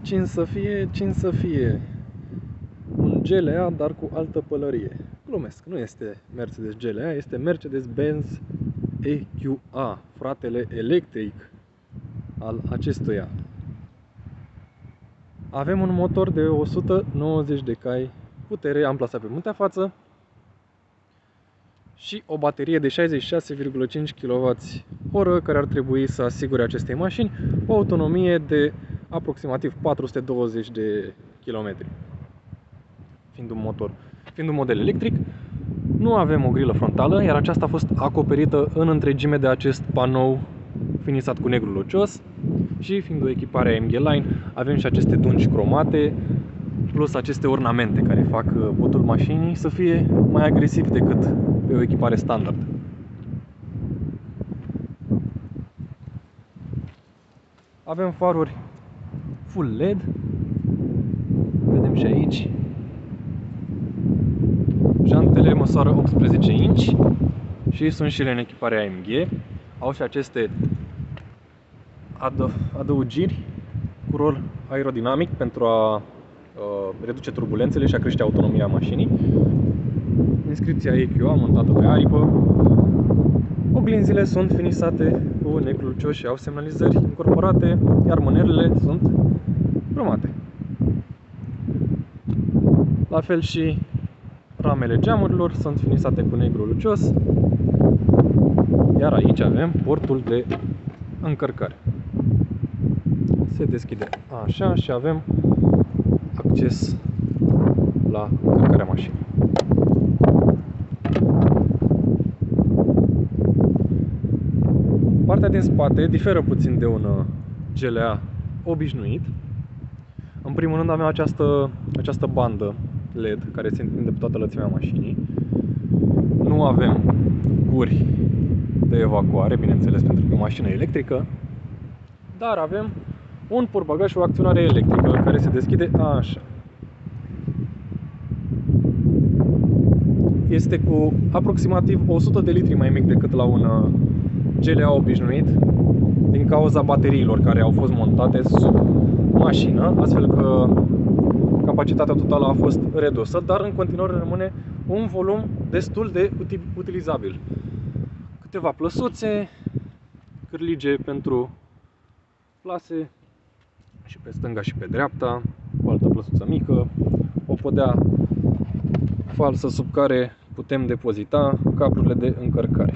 Cine să fie, cine să fie. Un GLA, dar cu altă pălărie. Glumesc, nu este Mercedes GLA, este Mercedes-Benz EQA, fratele electric al acestuia. Avem un motor de 190 de cai putere amplasat pe muntea față și o baterie de 66,5 kWh care ar trebui să asigure acestei mașini o autonomie de aproximativ 420 de km. Fiind un model electric, nu avem o grilă frontală, iar aceasta a fost acoperită în întregime de acest panou finisat cu negru lucios. Și fiind o echipare AMG Line, avem și aceste dungi cromate, plus aceste ornamente care fac botul mașinii să fie mai agresiv decât pe o echipare standard. Avem faruri full LED, vedem și aici. Jantele măsoară 18 inch și sunt și ele în echipare AMG. Au și aceste adăugiri cu rol aerodinamic pentru a reduce turbulențele și a crește autonomia mașinii. Inscripția EQA montată pe aripă. Oglinzile sunt finisate cu negru lucios și au semnalizări incorporate, iar mânerele sunt cromate. La fel și ramele geamurilor sunt finisate cu negru lucios, iar aici avem portul de încărcare. Se deschide așa și avem acces la încărcarea mașinii. Partea din spate diferă puțin de un GLA obișnuit. În primul rând avem această bandă LED care se întinde pe toată lățimea mașinii. Nu avem guri de evacuare, bineînțeles, pentru că e o mașină electrică, dar avem un portbagaj și o acționare electrică care se deschide așa. Este cu aproximativ 100 de litri mai mic decât la un GLA obișnuit, din cauza bateriilor care au fost montate sub mașină, astfel că capacitatea totală a fost redusă, dar în continuare rămâne un volum destul de utilizabil. Câteva plăsuțe, cârlige pentru plase și pe stânga și pe dreapta, o altă plăsuță mică, o podea falsă sub care putem depozita cablurile de încărcare.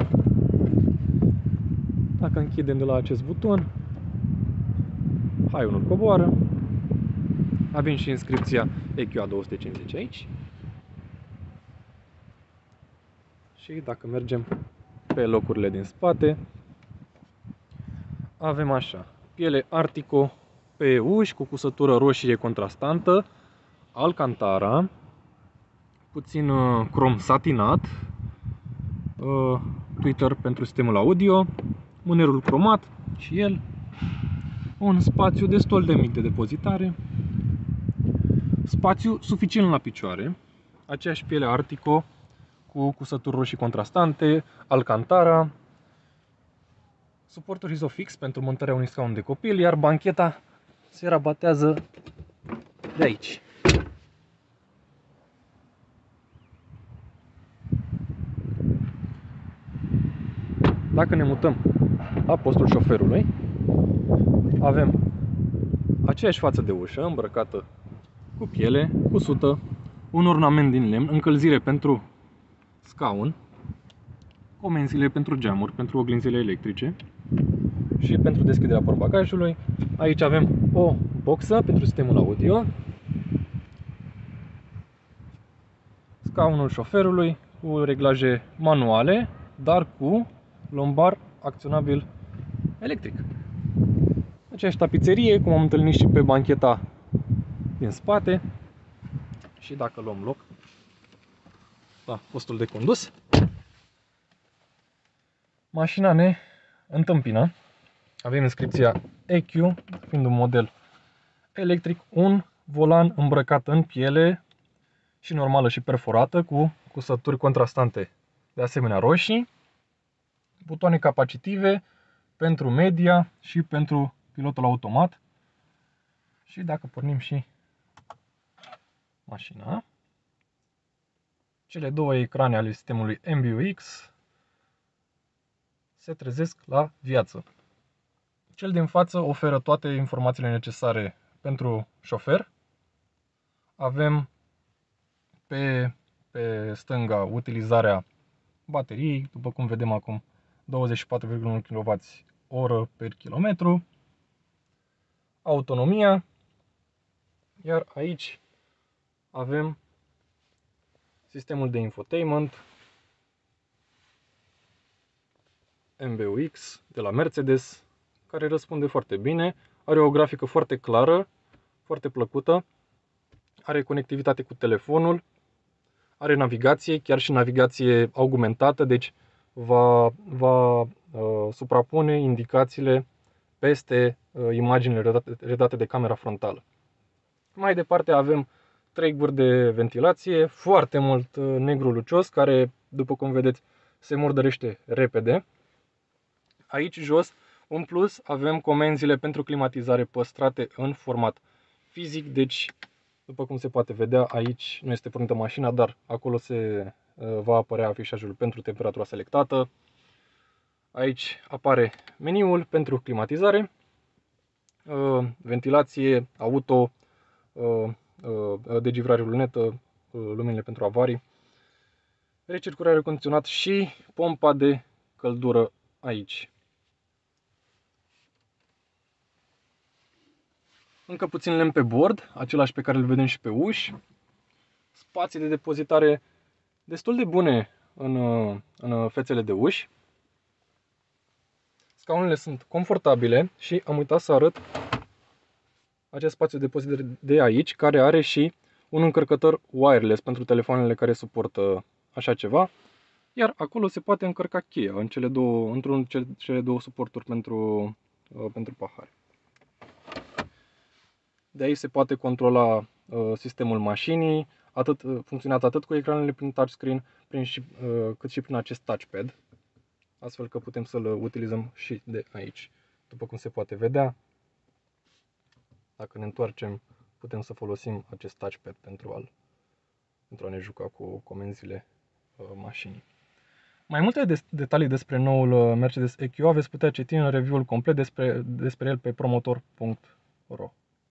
Dacă închidem de la acest buton, haionul coboară. Avem și inscripția EQA 250 aici. Și dacă mergem pe locurile din spate, avem așa: piele Artico pe uși cu cusătură roșie contrastantă, Alcantara, puțin crom satinat, tweeter pentru sistemul audio, mânerul cromat și el, un spațiu destul de mic de depozitare, spațiu suficient la picioare, aceeași piele Artico cu cusături roșii contrastante, Alcantara, suportul Isofix pentru montarea unui scaun de copil, iar bancheta se rabatează de aici. Dacă ne mutăm la postul șoferului, avem aceeași față de ușă îmbrăcată cu piele, cusută, un ornament din lemn, încălzire pentru scaun, comenzile pentru geamuri, pentru oglinzile electrice și pentru deschiderea portbagajului. Aici avem o boxă pentru sistemul audio, scaunul șoferului cu reglaje manuale, dar cu lombar acționabil electric. Aceeași tapiserie, cum am întâlnit și pe bancheta din spate. Și dacă luăm loc la postul de condus, mașina ne întâmpină. Avem inscripția EQ, fiind un model electric, un volan îmbrăcat în piele și normală și perforată, cu cusături contrastante de asemenea roșii, butoane capacitive pentru media și pentru pilotul automat Și dacă pornim și mașina, cele două ecrane ale sistemului MBUX se trezesc la viață. Cel din față oferă toate informațiile necesare pentru șofer. Avem pe stânga utilizarea bateriei, după cum vedem acum, 24,1 kWh per kilometru, autonomia, iar aici avem sistemul de infotainment MBUX de la Mercedes, care răspunde foarte bine, are o grafică foarte clară, foarte plăcută, are conectivitate cu telefonul, are navigație, chiar și navigație augmentată, deci va suprapune indicațiile peste imaginile redate de camera frontală. Mai departe avem 3 guri de ventilație, foarte mult negru lucios, care, după cum vedeți, se murdărește repede. Aici jos, în plus, avem comenzile pentru climatizare păstrate în format fizic, deci, după cum se poate vedea, aici nu este pornită mașina, dar acolo se va apărea afișajul pentru temperatura selectată. Aici apare meniul pentru climatizare, ventilație, auto, degivrare lunetă, luminile pentru avarii, recirculare condiționat și pompa de căldură aici. Încă puțin lemn pe bord, același pe care îl vedem și pe uși. Spații de depozitare destul de bune în fețele de uși. Scaunele sunt confortabile și am uitat să arăt acest spațiu de depozitare de aici, care are și un încărcător wireless pentru telefoanele care suportă așa ceva. Iar acolo se poate încărca cheia într-un cele două suporturi pentru pahare. De aici se poate controla sistemul mașinii, funcționează atât cu ecranele prin touchscreen, cât și prin acest touchpad, astfel că putem să-l utilizăm și de aici. După cum se poate vedea, dacă ne întoarcem, putem să folosim acest touchpad pentru a ne juca cu comenzile mașinii. Mai multe detalii despre noul Mercedes EQ veți putea citi în review-ul complet despre el pe promotor.ro.